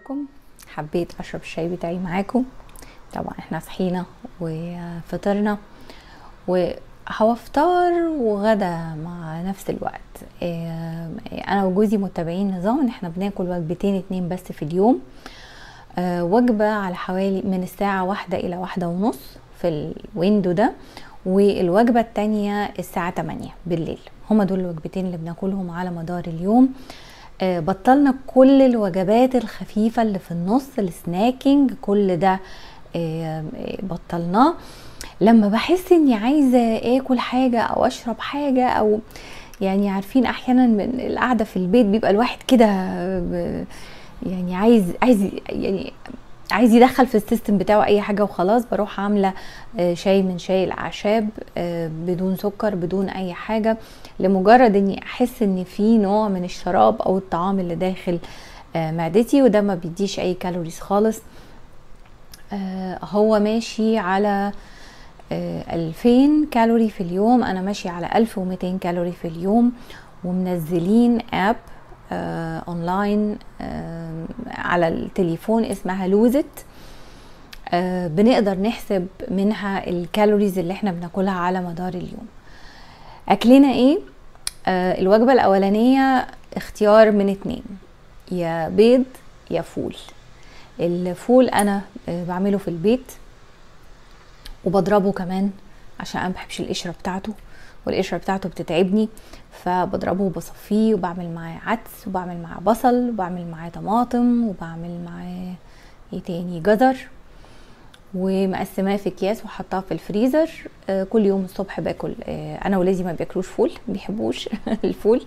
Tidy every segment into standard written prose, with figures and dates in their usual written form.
ازيكم. حبيت اشرب الشاي بتاعي معاكم. طبعا احنا صحينا وفطرنا وهو فطار وغدا مع نفس الوقت. انا وجوزي متابعين نظام ان احنا بناكل وجبتين 2 بس في اليوم. وجبة على حوالي من الساعة 1 إلى 1:30 في الويندو ده، والوجبة التانية الساعة 8 بالليل. هما دول الوجبتين اللي بناكلهم على مدار اليوم. بطلنا كل الوجبات الخفيفة اللي في النص، السناكينج، كل ده بطلناه. لما بحس اني عايزة اكل حاجة او اشرب حاجة، او يعني عارفين احيانا من القعدة في البيت بيبقى الواحد كده يعني عايز يدخل في السيستم بتاعه اي حاجة وخلاص، بروح عاملة شاي من شاي الاعشاب بدون سكر بدون اي حاجة، لمجرد اني احس ان في نوع من الشراب او الطعام اللي داخل معدتي، وده ما بيديش اي كالوريز خالص. هو ماشي على 2000 كالوري في اليوم، انا ماشي على 1200 كالوري في اليوم. ومنزلين اب اونلاين على التليفون اسمها لوزت. بنقدر نحسب منها الكالوريز اللي احنا بناكلها على مدار اليوم. اكلنا ايه؟ الوجبة الاولانية اختيار من 2، يا بيض يا فول. الفول انا بعمله في البيت وبضربه كمان عشان انا مبحبش القشرة بتاعته، والقشرة بتاعته بتتعبني، فبضربه وبصفيه وبعمل معاه عدس وبعمل معاه بصل وبعمل معاه طماطم وبعمل معاه ايه تاني، جزر، ومقسماه في اكياس وحطاه في الفريزر. كل يوم الصبح باكل. انا ولادي ما بياكلوش فول، ما بيحبوش الفول.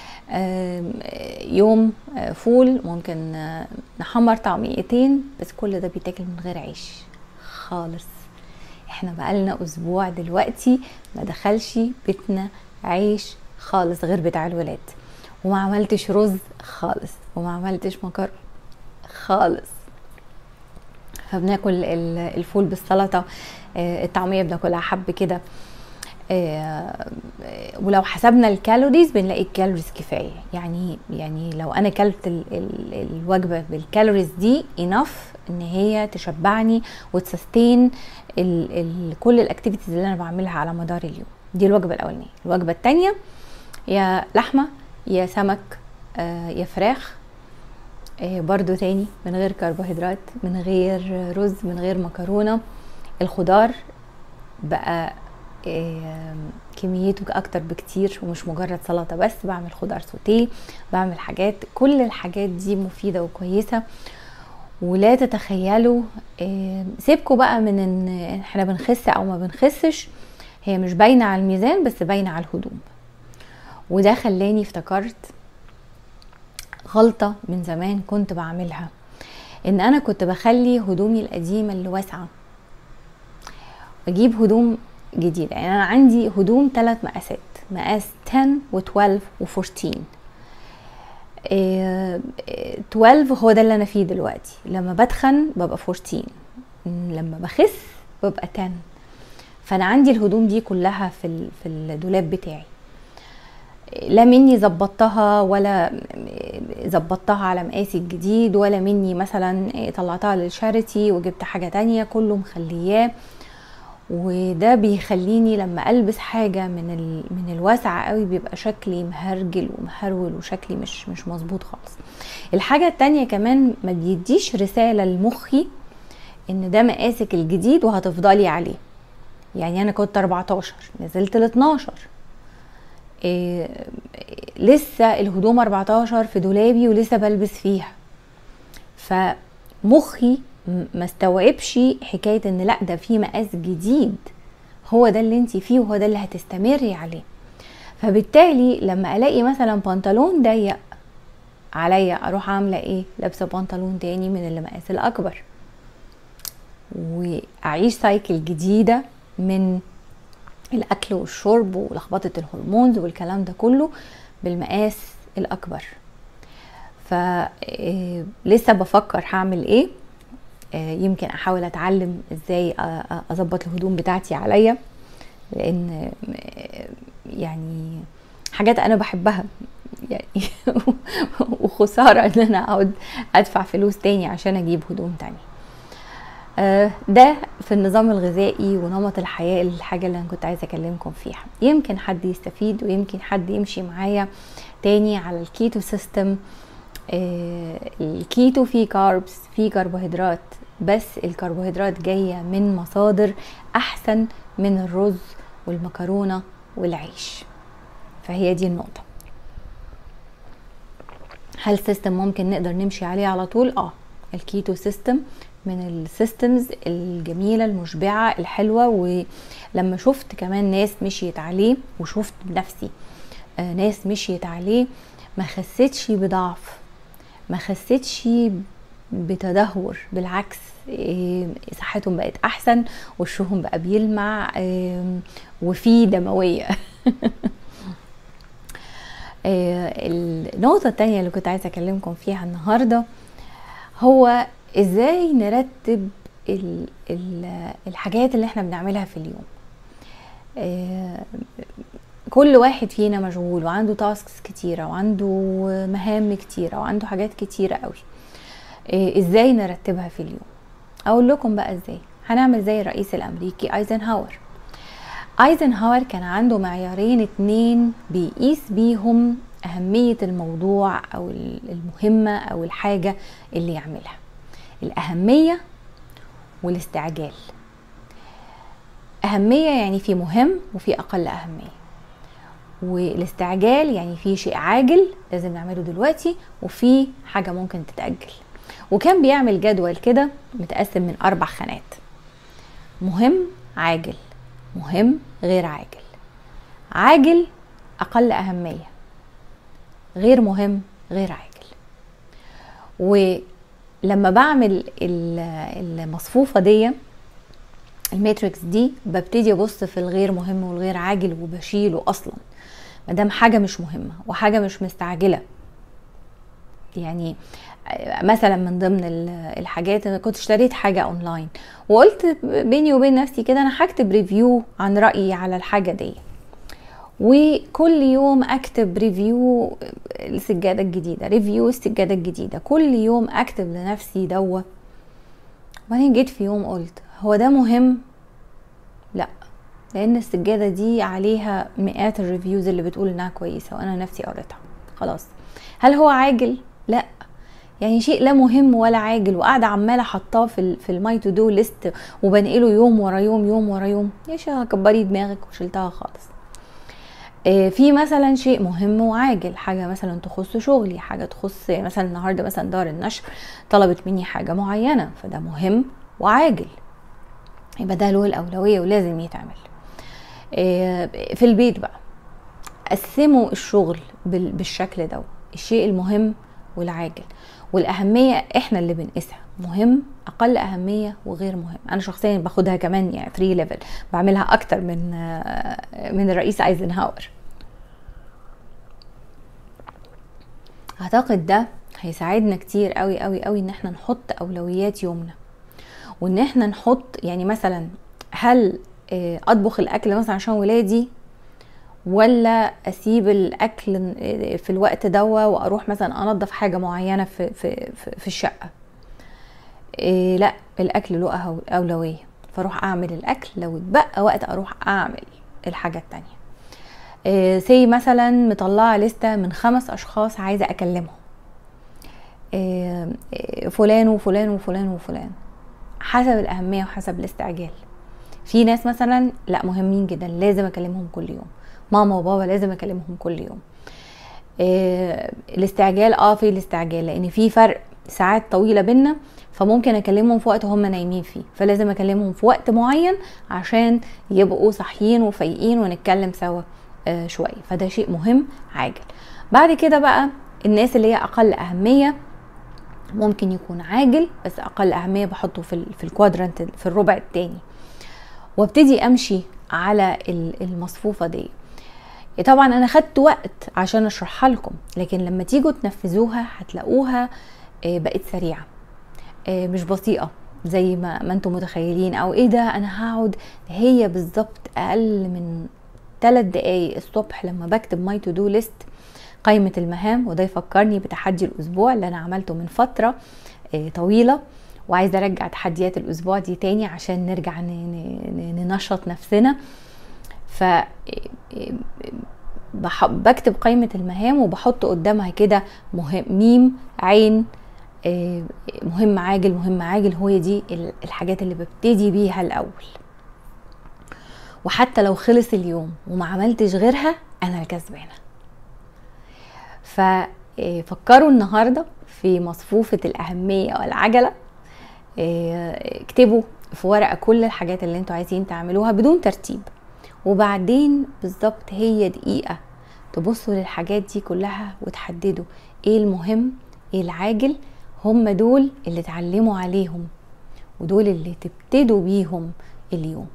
يوم فول، ممكن نحمر طعميتين، بس كل ده بيتاكل من غير عيش خالص. احنا بقالنا اسبوع دلوقتي ما دخلش بيتنا عيش خالص غير بتاع الولاد، وما عملتش رز خالص، وما عملتش مكرونه خالص. فبناكل الفول بالسلطه، الطعميه بناكلها حب كده. ولو حسبنا الكالوريز بنلاقي الكالوريز كفايه. يعني لو انا كلت الوجبه بالكالوريز دي انف ان هي تشبعني وتسستين كل الاكتيفيتيز اللي انا بعملها على مدار اليوم. دي الوجبه الاولانيه. الوجبه الثانيه يا لحمه يا سمك يا فراخ، برضو تاني من غير كربوهيدرات، من غير رز، من غير مكرونه. الخضار بقى كميته اكتر بكتير، ومش مجرد سلطه بس، بعمل خضار سوتيه، بعمل حاجات، كل الحاجات دي مفيده وكويسه. ولا تتخيلوا، سيبكوا بقى من ان احنا بنخس او ما بنخسش، هي مش باينه على الميزان بس باينه على الهدوم. وده خلاني افتكرت غلطه من زمان كنت بعملها، ان انا كنت بخلي هدومي القديمه اللي واسعه واجيب هدوم جديدة. يعني أنا عندي هدوم 3 مقاسات، مقاس 10 و12 و14. 12 هو ده اللي أنا فيه دلوقتي، لما بدخن ببقى 14، لما بخس ببقى 10. فأنا عندي الهدوم دي كلها في الدولاب بتاعي، لا مني زبطتها ولا زبطتها على مقاسي الجديد، ولا مني مثلا طلعتها للشاريتي وجبت حاجة تانية، كله مخلياه. وده بيخليني لما البس حاجه من الواسعه قوي بيبقى شكلي مهرجل ومهرول وشكلي مش مظبوط خالص. الحاجه التانية كمان ما بيديش رساله لمخي ان ده مقاسك الجديد وهتفضلي عليه. يعني انا كنت 14 نزلت ل 12، لسه الهدوم 14 في دولابي ولسه بلبس فيها. فمخي ما استوعبش حكاية ان لا ده في مقاس جديد، هو ده اللي انتي فيه وهو ده اللي هتستمري عليه. فبالتالي لما الاقي مثلا بنطلون ضيق عليا، اروح عاملة ايه؟ لابسة بنطلون تاني من اللي مقاس الاكبر، واعيش سايكل جديدة من الاكل والشرب ولخبطة الهرمونز والكلام ده كله بالمقاس الاكبر. فلسه بفكر هعمل ايه. يمكن احاول اتعلم ازاي اظبط الهدوم بتاعتي عليا، لان يعني حاجات انا بحبها، يعني وخسارة ان انا اقعد ادفع فلوس تاني عشان اجيب هدوم تاني. ده في النظام الغذائي ونمط الحياة، الحاجة اللي انا كنت عايزة اكلمكم فيها. يمكن حد يستفيد ويمكن حد يمشي معايا تاني على الكيتو سيستم. الكيتو فيه كاربس، فيه كربوهيدرات، بس الكربوهيدرات جاية من مصادر احسن من الرز والمكرونة والعيش. فهي دي النقطة. هل سيستم ممكن نقدر نمشي عليه على طول؟ الكيتو سيستم من السيستمز الجميلة المشبعة الحلوة. ولما شفت كمان ناس مشيت عليه وشفت بنفسي ناس مشيت عليه ما خستش بضعف، ما خستش بتدهور، بالعكس صحتهم بقت احسن، وشهم بقى بيلمع وفي دموية. النقطة التانية اللي كنت عايزة اكلمكم فيها النهاردة هو ازاي نرتب الحاجات اللي احنا بنعملها في اليوم. كل واحد فينا مشغول وعنده تاسكس كتيرة وعنده مهام كتيرة وعنده حاجات كتيرة قوي. ازاي نرتبها في اليوم؟ اقول لكم بقى ازاي. هنعمل زي الرئيس الامريكي ايزنهاور. ايزنهاور كان عنده معيارين 2 بيقيس بيهم اهمية الموضوع او المهمة او الحاجة اللي يعملها: الاهمية والاستعجال. اهمية يعني في مهم وفي اقل اهمية، والاستعجال يعني في شيء عاجل لازم نعمله دلوقتي وفي حاجة ممكن تتأجل. وكان بيعمل جدول كده متقسم من 4 خانات: مهم، عاجل، مهم، غير عاجل، عاجل، اقل اهمية، غير مهم، غير عاجل. ولما بعمل المصفوفة دي، الماتريكس دي، ببتدي ابص في الغير مهم والغير عاجل وبشيله اصلا مادام حاجة مش مهمة وحاجة مش مستعجلة. يعني مثلا من ضمن الحاجات، انا كنت اشتريت حاجة اونلاين وقلت بيني وبين نفسي كده انا هكتب ريفيو عن رأيي على الحاجة دي، وكل يوم اكتب ريفيو السجادة الجديدة، ريفيو السجادة الجديدة، كل يوم اكتب لنفسي دوا. وبعدين جيت في يوم قلت هو ده مهم؟ لا، لان السجادة دي عليها مئات الريفيوز اللي بتقول انها كويسة وانا نفسي قريتها. خلاص. هل هو عاجل؟ لا، يعني شيء لا مهم ولا عاجل وقاعدة عمالة حطاه في الماي تو دو ليست وبنقله يوم ورا يوم يوم ورا يوم. يا شيخة كبري دماغك وشلتها خالص. في مثلا شيء مهم وعاجل، حاجة مثلا تخص شغلي، حاجة تخص مثلا النهاردة مثلا دار النشر طلبت مني حاجة معينة، فده مهم وعاجل، يبقى ده له الأولوية ولازم يتعمل. في البيت بقى قسموا الشغل بالشكل ده: الشيء المهم والعاجل، والأهمية احنا اللي بنقيسها: مهم، أقل أهمية، وغير مهم. أنا شخصيا باخدها كمان يعني 3 ليفل، بعملها أكتر من الرئيس ايزنهاور. أعتقد ده هيساعدنا كتير قوي قوي قوي ان احنا نحط أولويات يومنا، وان احنا نحط يعني مثلا هل أطبخ الأكل مثلا عشان ولادي، ولا اسيب الاكل في الوقت دوا واروح مثلا انظف حاجه معينه في الشقه. لا، الاكل له اولويه، فاروح اعمل الاكل، لو اتبقى وقت اروح اعمل الحاجه التانية. سي مثلا مطلعه لستة من 5 اشخاص عايزه اكلمهم، فلان وفلان وفلان وفلان، حسب الاهميه وحسب الاستعجال. في ناس مثلا لا مهمين جدا لازم اكلمهم كل يوم، ماما وبابا لازم اكلمهم كل يوم. الاستعجال في الاستعجال لان في فرق ساعات طويله بينا، فممكن اكلمهم في وقت هم نايمين فيه، فلازم اكلمهم في وقت معين عشان يبقوا صاحيين وفايقين ونتكلم سوا شويه، فده شيء مهم عاجل. بعد كده بقى الناس اللي هي اقل اهميه ممكن يكون عاجل بس اقل اهميه، بحطه في الكوادرانت، في الربع الثاني، وابتدي امشي على المصفوفه دي. طبعا انا خدت وقت عشان اشرحها لكم، لكن لما تيجوا تنفذوها هتلاقوها بقت سريعه، مش بطيئه زي ما انتم متخيلين، او ايه ده انا هقعد. هي بالظبط اقل من 3 دقايق الصبح لما بكتب ماي تو دو ليست قائمة المهام، وده يفكرني بتحدي الأسبوع اللي أنا عملته من فترة طويلة، وعايزة أرجع تحديات الأسبوع دي تاني عشان نرجع ننشط نفسنا. ف بكتب قائمة المهام وبحط قدامها كده ميم عين، مهم عاجل مهم عاجل، هو دي الحاجات اللي ببتدي بيها الأول. وحتى لو خلص اليوم وما عملتش غيرها أنا الكسبانة. ففكروا النهاردة في مصفوفة الأهمية والعجلة، اكتبوا في ورقة كل الحاجات اللي انتوا عايزين تعملوها بدون ترتيب، وبعدين بالظبط هي دقيقة تبصوا للحاجات دي كلها وتحددوا ايه المهم ايه العاجل. هم دول اللي تعلموا عليهم ودول اللي تبتدوا بيهم اليوم.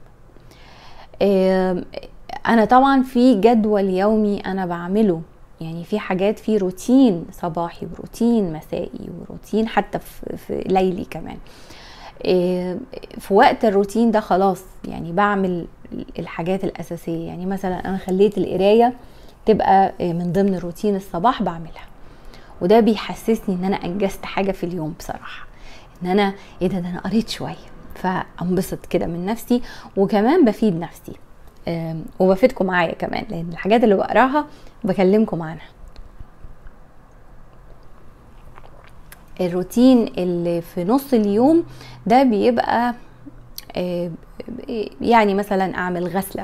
انا طبعا في جدول يومي انا بعمله، يعني في حاجات في روتين صباحي وروتين مسائي وروتين حتى في ليلي كمان. في وقت الروتين ده خلاص يعني بعمل الحاجات الأساسية، يعني مثلا أنا خليت القراية تبقى من ضمن روتين الصباح بعملها، وده بيحسسني ان انا انجزت حاجة في اليوم بصراحة، ان انا ايه ده انا قريت شوية، فانبسط كده من نفسي وكمان بفيد نفسي وبفيدكم معايا كمان، لان الحاجات اللي بقراها بكلمكم عنها. الروتين اللي في نص اليوم ده بيبقى يعني مثلا اعمل غسلة،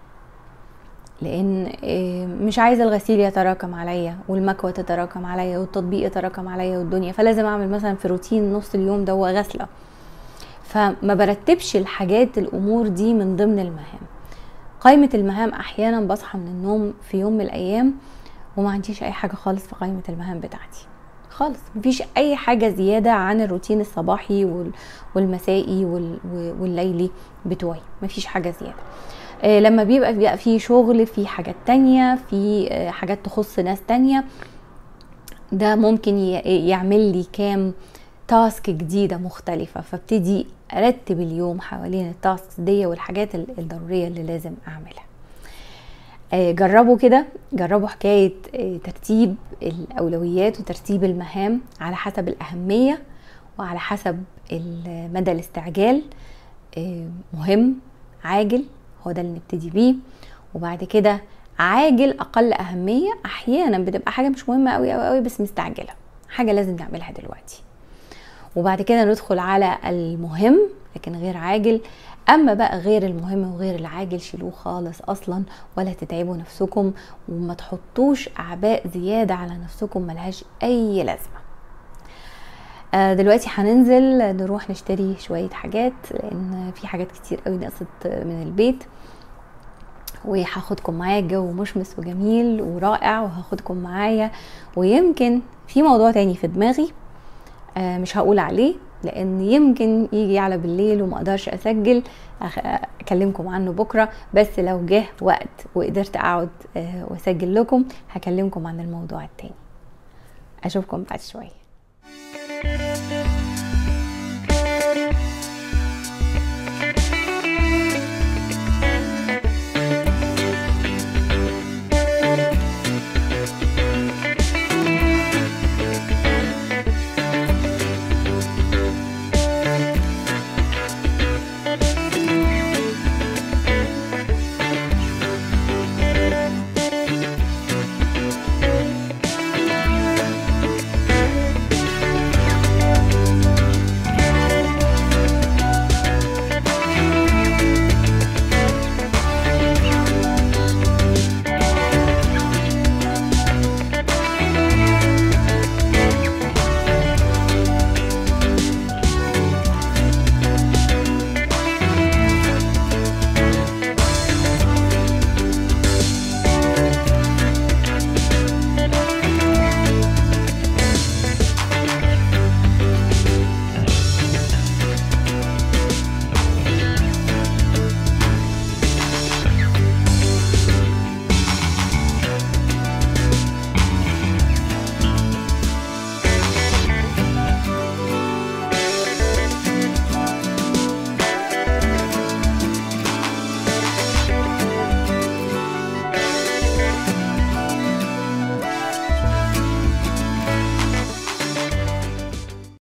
لان مش عايزه الغسيل يتراكم عليا والمكوى تتراكم عليا والتطبيق يتراكم عليا والدنيا، فلازم اعمل مثلا في روتين نص اليوم ده هو غسله. فما برتبش الحاجات الامور دي من ضمن المهام. قائمه المهام احيانا بصحى من النوم في يوم من الايام وما عنديش اي حاجه خالص في قائمه المهام بتاعتي خالص، مفيش اي حاجه زياده عن الروتين الصباحي والمسائي والليلي بتوعي، مفيش حاجه زياده. لما بيبقى في شغل في حاجات تانية، في حاجات تخص ناس تانية، ده ممكن يعمل لي كام تاسك جديدة مختلفة، فابتدي ارتب اليوم حوالين التاسك دي والحاجات الضرورية اللي لازم اعملها. جربوا كده، جربوا حكاية ترتيب الاولويات وترتيب المهام على حسب الاهمية وعلى حسب مدى الاستعجال. مهم عاجل هو ده اللي نبتدي بيه، وبعد كده عاجل اقل اهمية، احيانا بتبقى حاجة مش مهمة قوي قوي قوي بس مستعجلة، حاجة لازم نعملها دلوقتي، وبعد كده ندخل على المهم لكن غير عاجل. اما بقى غير المهم وغير العاجل شيلوه خالص اصلا، ولا تتعبوا نفسكم وما تحطوش اعباء زيادة على نفسكم ملهاش اي لازمة. دلوقتي هننزل نروح نشتري شوية حاجات لان في حاجات كتير قوي نقصت من البيت، وهاخدكم معايا. الجو مشمس وجميل ورائع، وهاخدكم معايا، ويمكن في موضوع تاني في دماغي مش هقول عليه لان يمكن يجي على بالليل وما اقدرش اسجل، اكلمكم عنه بكرة، بس لو جه وقت وقدرت اقعد واسجل لكم هكلمكم عن الموضوع التاني. اشوفكم بعد شوية.